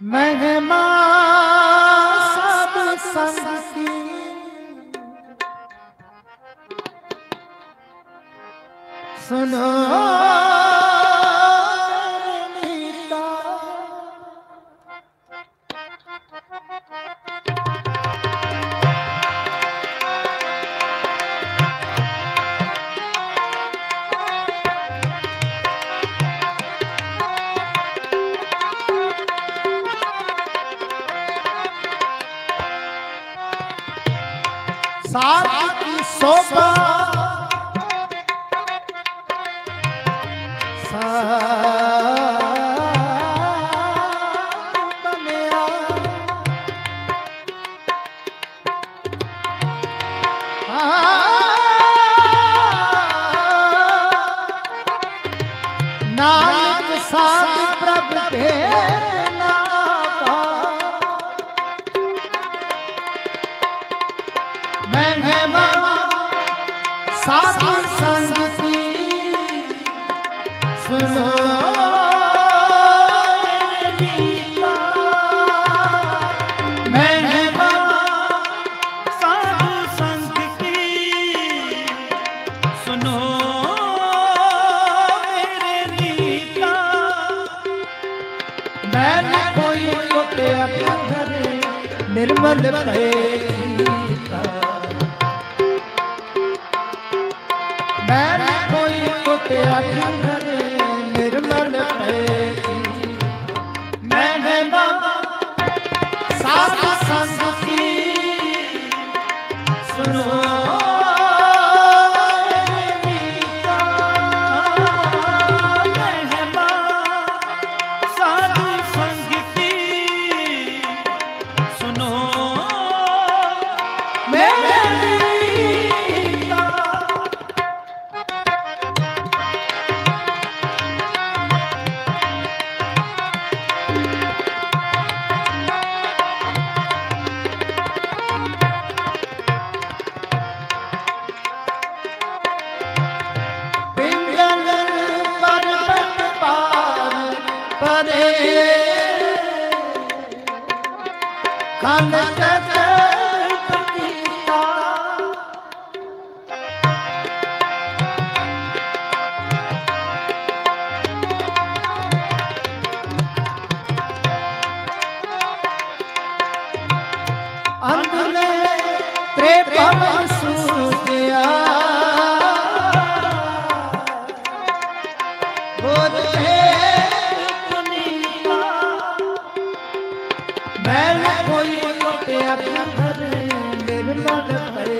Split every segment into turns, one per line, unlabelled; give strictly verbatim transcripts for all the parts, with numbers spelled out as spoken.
महिमा सब संग की सुनो नीता। साथ की शोभा नानक साथ प्रभु के नाता महिमा साथ संग की सुनो नीता। महिमा
साधु संग की सुनो मेरे नीता।
मैंने कोई लुटिया धरे निर्मल भय मैंने कोई लुटिया धरे निर्मल भय मैंने साथ संग की सुनो नीता।
महिमा साधु संग की सुनो
मेरे नीता। कान अंधने त्रेपन सूझिया बोले मैंने कोई लुटिया धरे निर्मल भय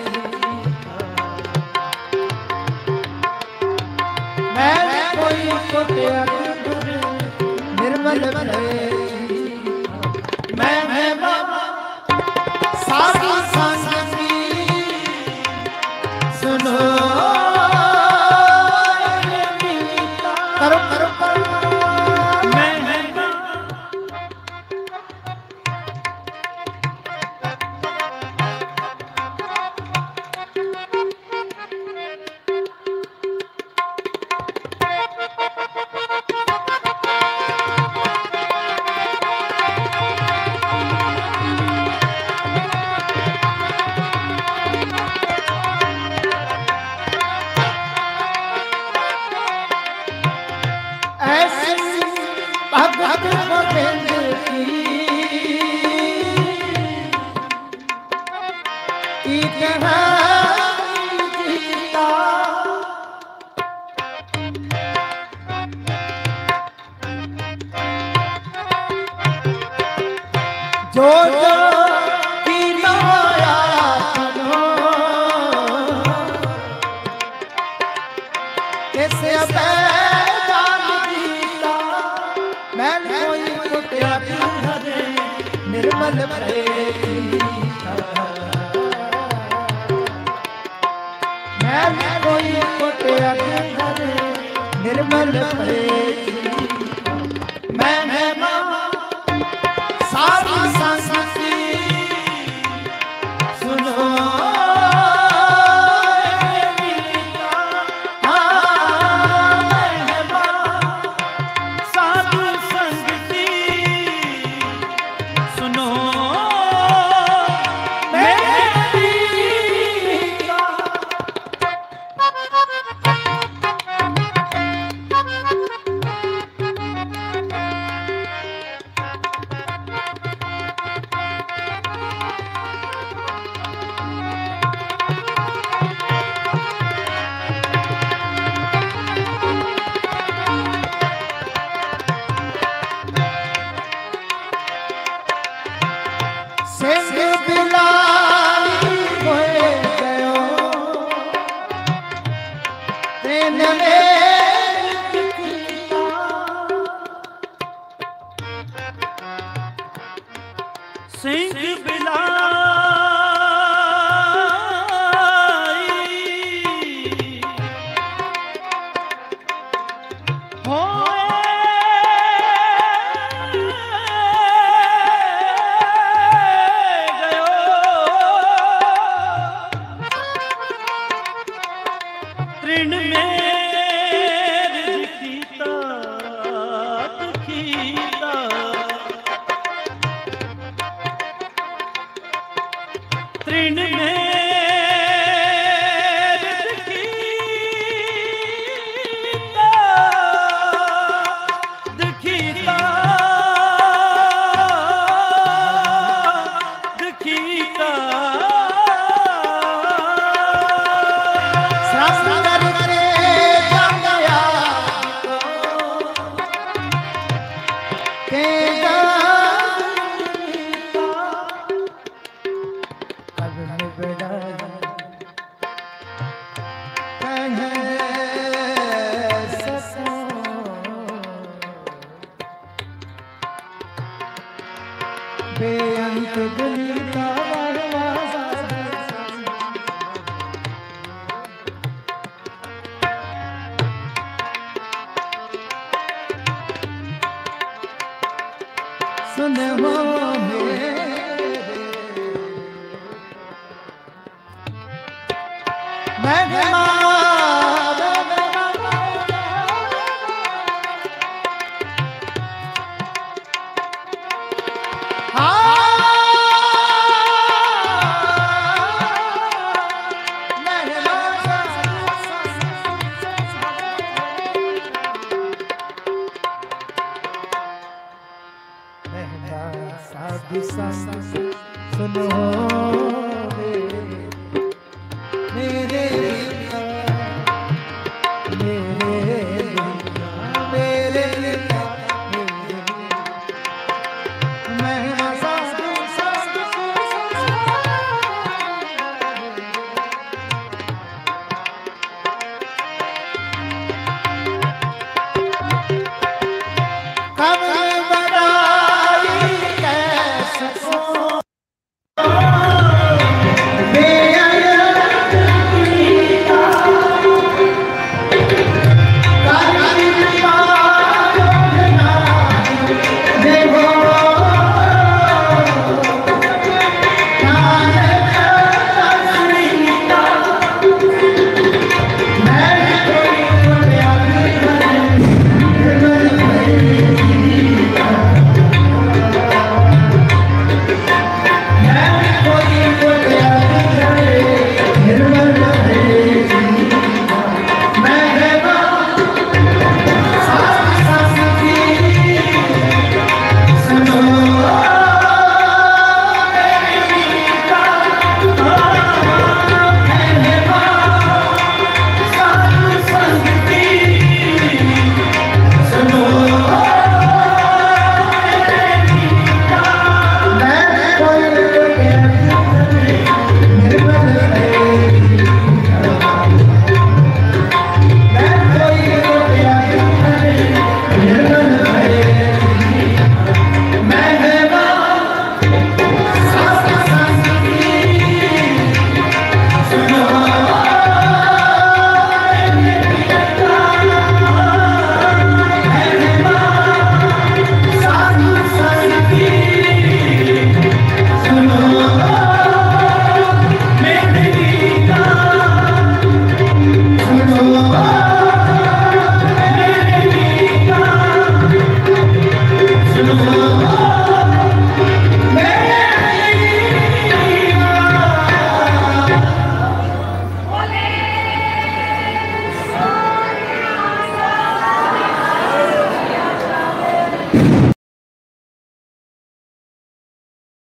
मैंने कोई लुटिया धरे निर्मल भय मैंने साधु संग की सुनो नीता। करो करो करो भगत गोविंद की जीता जो जो की माया सुनो कैसे मैंने कोई लुटिया धरे निर्मल भय मैंने कोई लुटिया धरे निर्मल भय मैंने साधु संग की सुनो नीता।
साधु संग की
तिगली का सुन हो मेरे मैं